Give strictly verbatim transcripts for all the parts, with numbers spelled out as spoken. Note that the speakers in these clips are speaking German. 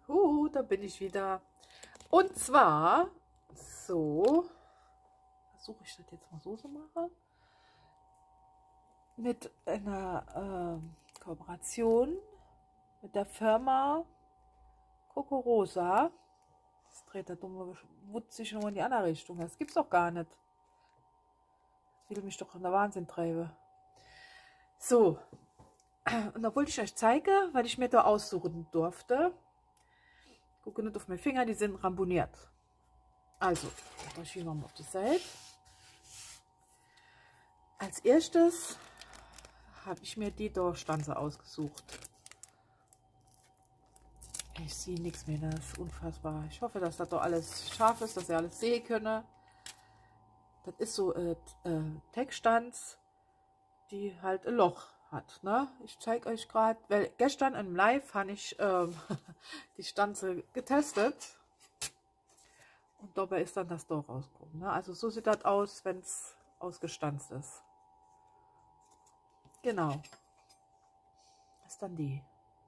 Uh, da bin ich wieder. Und zwar, so, versuche ich das jetzt mal so zu machen, mit einer äh, Kooperation mit der Firma Coco Rosa. Das dreht der dumme Wutz sich nur in die andere Richtung. Das gibt's doch gar nicht. Das will mich doch in der Wahnsinn treiben. So, und da wollte ich euch zeigen, weil ich mir da aussuchen durfte. Gucke nicht auf meine Finger, die sind ramponiert. Also, da schieben wir mal auf die Seite. Als erstes habe ich mir die Dorfstanze ausgesucht. Ich sehe nichts mehr, das ist unfassbar. Ich hoffe, dass das doch alles scharf ist, dass ihr alles sehen könnt. Das ist so äh, äh, Textstanz, die halt ein Loch hat. Ne? Ich zeige euch gerade, weil gestern im Live habe ich ähm, die Stanze getestet. Und dabei ist dann das Dorf rausgekommen. Ne? Also so sieht das aus, wenn es ausgestanzt ist. Genau. Das ist dann die.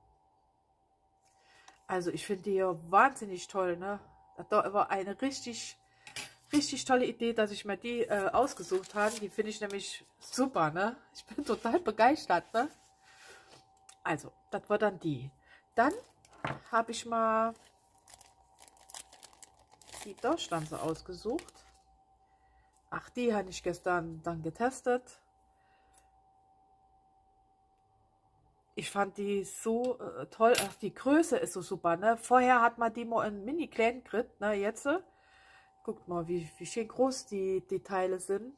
Also ich finde die ja wahnsinnig toll. Ne? Das war eine richtig, richtig tolle Idee, dass ich mir die äh, ausgesucht habe. Die finde ich nämlich super. Ne? Ich bin total begeistert. Ne? Also, das war dann die. Dann habe ich mal die Dorfstanze ausgesucht. Ach, die habe ich gestern dann getestet. Ich fand die so äh, toll. Ach, die Größe ist so super, ne? Vorher hat man die mal in mini klein gekriegt, ne? Jetzt, äh, guckt mal, wie, wie schön groß die, die Teile sind.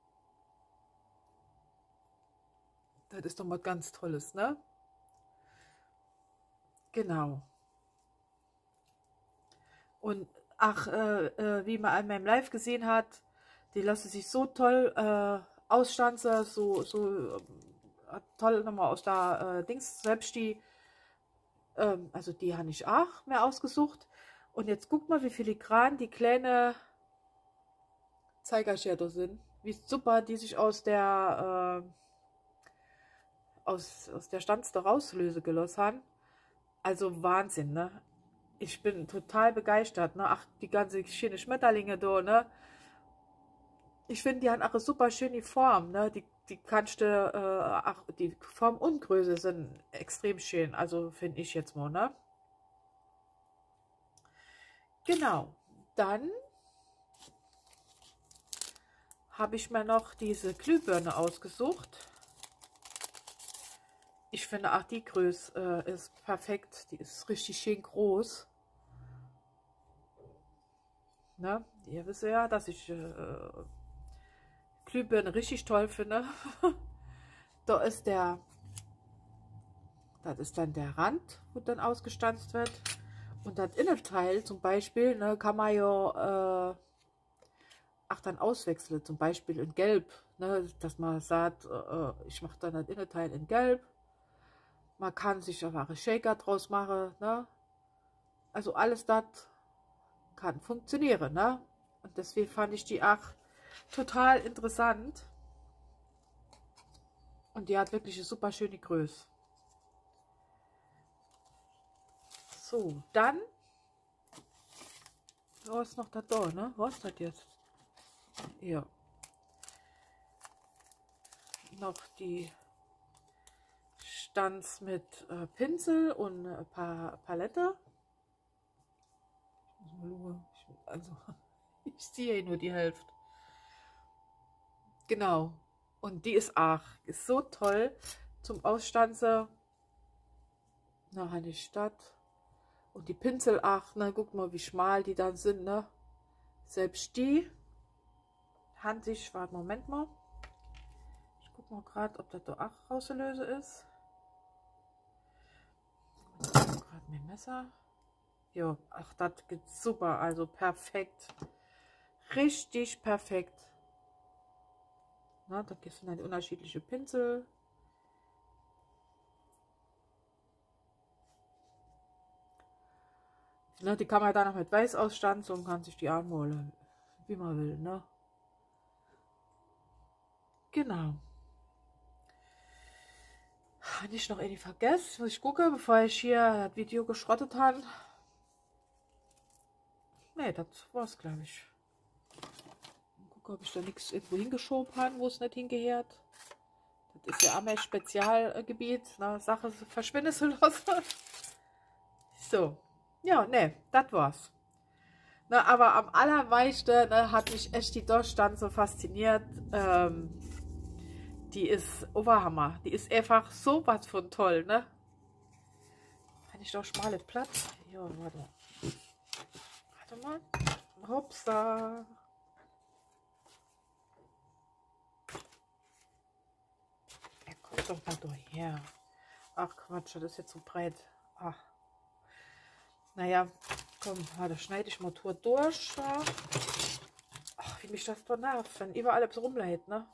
Das ist doch mal ganz Tolles, ne? Genau. Und ach, äh, äh, wie man an meinem Live gesehen hat, die lassen sich so toll äh, ausstanzen, so, so äh, toll nochmal aus der äh, Dings, selbst die, ähm, also die habe ich auch mehr ausgesucht. Und jetzt guckt mal, wie filigran die kleine Zeigerschere sind. Wie super die sich aus der äh, aus, aus der Stanze da rauslöse gelassen haben. Also Wahnsinn, ne? Ich bin total begeistert, ne? Ach, die ganze schöne Schmetterlinge da, ne? Ich finde, die haben auch eine super schöne Form, ne? Die, die kannst du, äh, ach, die Form und Größe sind extrem schön, also finde ich jetzt mal, ne? Genau, dann habe ich mir noch diese Glühbirne ausgesucht. Ich finde auch die Größe äh, ist perfekt, die ist richtig schön groß. Ne? Ihr wisst ja, dass ich äh, Glühbirne richtig toll finde. Da ist der, das ist dann der Rand, wo dann ausgestanzt wird. Und das Innenteil zum Beispiel, ne, kann man ja äh, ach, dann auswechseln, zum Beispiel in Gelb. Ne, dass man sagt, äh, ich mache dann das Innenteil in Gelb. Man kann sich einfach einen Shaker draus machen. Ne? Also alles das kann funktionieren. Ne? Und deswegen fand ich die auch total interessant. Und die hat wirklich eine super schöne Größe. So, dann. Was ist noch da da, ne? Was ist das jetzt? Ja. Noch die Stanz mit äh, Pinsel und ein paar Palette. Ich muss mal schauen. Ich, also, ich sehe nur die Hälfte. Genau. Und die ist auch ist so toll zum Ausstanzen. Nach einer Stadt. Und die Pinsel auch, ne? Guck mal, wie schmal die dann sind, ne? Selbst die handlich, warte, Moment mal. Ich guck mal gerade, ob das da auch rauslöse ist. Gerade mein Messer. Ja, ach, das geht super, also perfekt. Richtig perfekt. Na, da gibt es dann unterschiedliche Pinsel. Ne, die kann man dann noch mit Weiß ausstanzen und kann sich die anmalen, wie man will, ne? Genau. Habe ich noch irgendwie vergessen? Muss ich gucken, bevor ich hier das Video geschrottet habe. Ne, das war's, glaube ich. Guck, ob ich da nichts irgendwo hingeschoben habe, wo es nicht hingehört. Das ist ja auch mein Spezialgebiet, ne, Sache verschwinden zu lassen. So, ja, ne, das war's. Ne, aber am allermeisten ne, hat mich echt die Durchstand so fasziniert. Ähm, die ist Oberhammer. Die ist einfach so was von toll, ne? Kann ich doch schmales Platz? Ja, warte. Warte mal. Hopsa. Ja, guck doch mal daher. Ach Quatsch, das ist jetzt so breit. Ach. Naja, komm, warte, schneide ich mal Tour durch. Ach, wie mich das doch nervt, wenn überall etwas rumlädt, ne?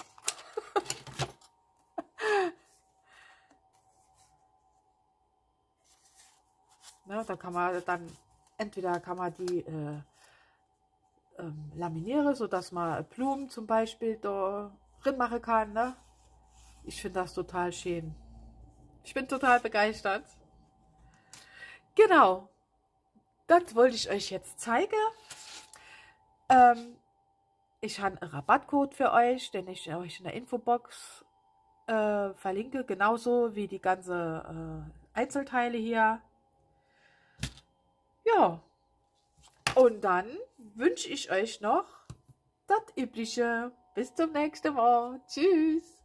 Ne, da kann man dann, entweder kann man die äh, ähm, laminieren, sodass man Blumen zum Beispiel da drin machen kann, ne? Ich finde das total schön. Ich bin total begeistert. Genau, das wollte ich euch jetzt zeigen. Ähm, ich habe einen Rabattcode für euch, den ich euch in der Infobox äh, verlinke, genauso wie die ganzen äh, Einzelteile hier. Ja, und dann wünsche ich euch noch das Übliche. Bis zum nächsten Mal. Tschüss.